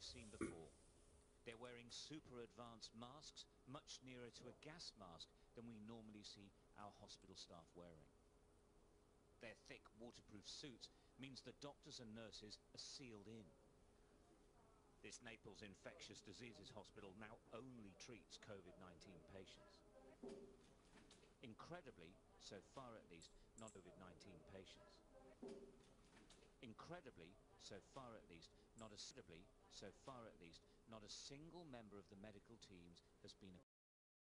seen before. They're wearing super advanced masks, much nearer to a gas mask than we normally see our hospital staff wearing. Their thick waterproof suits means that doctors and nurses are sealed in. This Naples Infectious Diseases Hospital now only treats COVID-19 patients. Incredibly, so far at least, not COVID-19 patients. Incredibly, so far at least, not a single member of the medical teams has been